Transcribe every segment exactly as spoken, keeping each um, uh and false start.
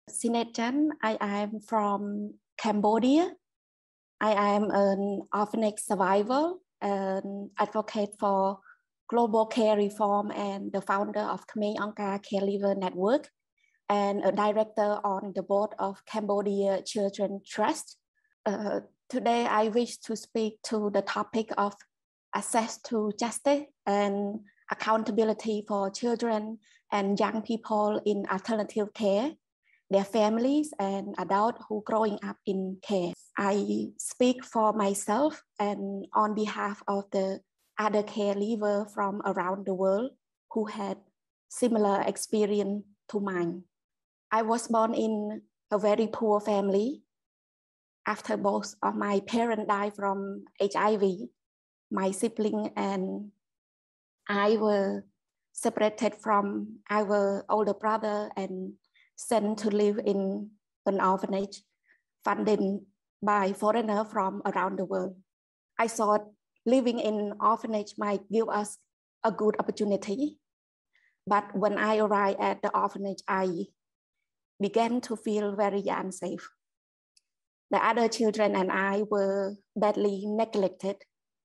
Sinet, I am from Cambodia. I am an orphanage survivor, an advocate for global care reform, and the founder of Khmer Angka Caregiver Network, and a director on the board of Cambodia Children Trust. Uh, today, I wish to speak to the topic of access to justice and accountability for children and young people in alternative care, their families and adults who growing up in care. I speak for myself and on behalf of the other caregivers from around the world who had similar experience to mine. I was born in a very poor family. After both of my parents died from H I V, my sibling and I were separated from our older brother and sent to live in an orphanage funded by foreigners from around the world. I thought living in orphanage might give us a good opportunity. But when I arrived at the orphanage, I began to feel very unsafe. The other children and I were badly neglected,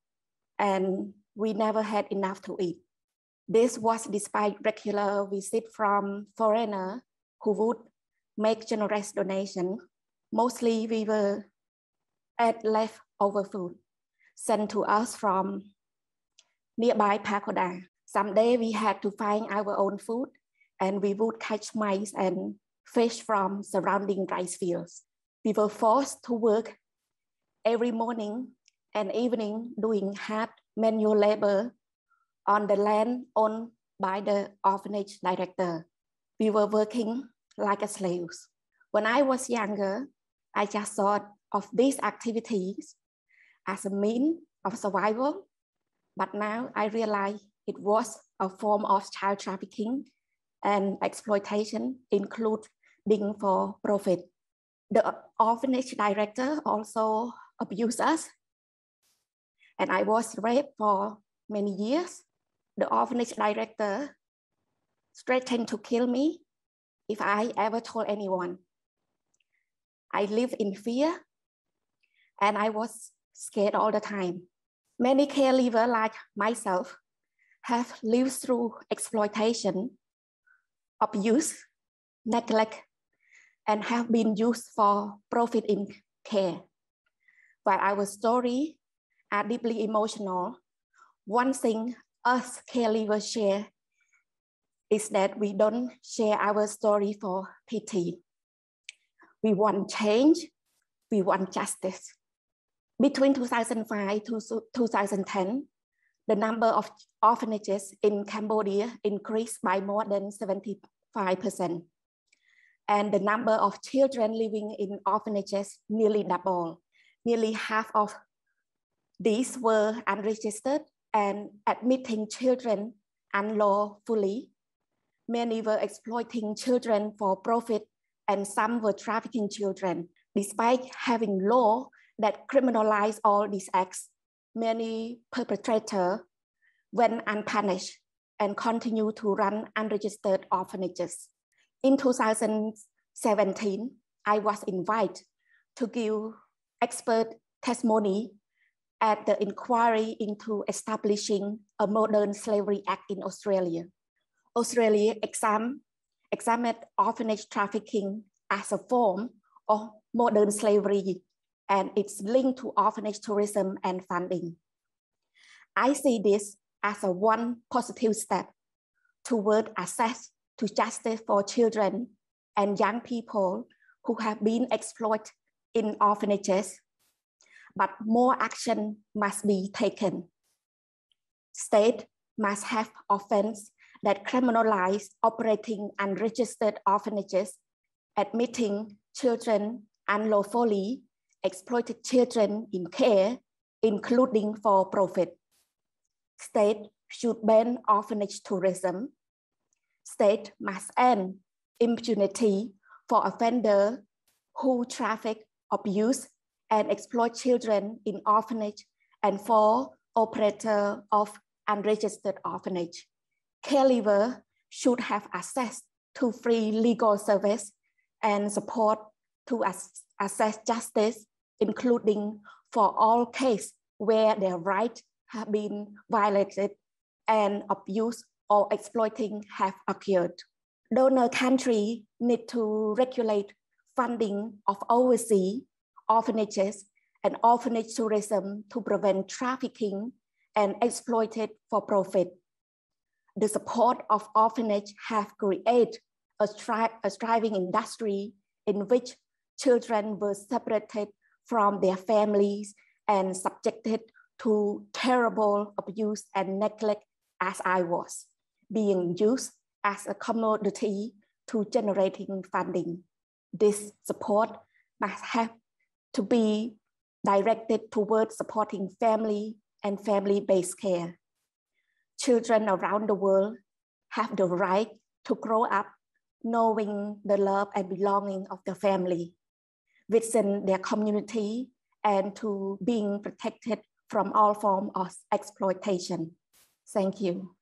and we never had enough to eat. This was despite regular visits from foreigners who would make generous donations. Mostly we were at leftover food sent to us from nearby Pagoda. Someday we had to find our own food, and we would catch mice and fish from surrounding rice fields. We were forced to work every morning and evening doing hard manual labor on the land owned by the orphanage director. We were working like slaves. When I was younger, I just thought of these activities as a means of survival, but now I realize it was a form of child trafficking and exploitation, including for profit. The orphanage director also abused us, and I was raped for many years. The orphanage director threatened to kill me if I ever told anyone. I lived in fear, and I was scared all the time. Many caregivers like myself have lived through exploitation, abuse, neglect, and have been used for profit in care. While our stories are deeply emotional, one thing us caregivers share is that we don't share our story for pity. We want change, we want justice. Between two thousand five to two thousand ten, the number of orphanages in Cambodia increased by more than seventy-five percent. And the number of children living in orphanages nearly doubled. Nearly half of these were unregistered and admitting children unlawfully. Many were exploiting children for profit, and some were trafficking children. Despite having law that criminalize all these acts, many perpetrators went unpunished and continue to run unregistered orphanages. In two thousand seventeen, I was invited to give expert testimony at the inquiry into establishing a modern slavery act in Australia. Australia exam, examined orphanage trafficking as a form of modern slavery and its link to orphanage tourism and funding. I see this as a one positive step toward access to justice for children and young people who have been exploited in orphanages, but more action must be taken. State must have offense that criminalize operating unregistered orphanages, admitting children unlawfully, exploited children in care, including for profit. State should ban orphanage tourism. State must end impunity for offenders who traffic, abuse, and exploit children in orphanage and for operator of unregistered orphanage. Caregiver should have access to free legal service and support to ass assess justice, including for all cases where their rights have been violated and abuse or exploiting have occurred. Donor countries need to regulate funding of overseas orphanages and orphanage tourism to prevent trafficking and exploited for profit. The support of orphanage have created a, stri a thriving industry in which children were separated from their families and subjected to terrible abuse and neglect, as I was, being used as a commodity to generating funding. This support must have to be directed towards supporting family and family-based care. Children around the world have the right to grow up knowing the love and belonging of the family within their community and to being protected from all forms of exploitation. Thank you.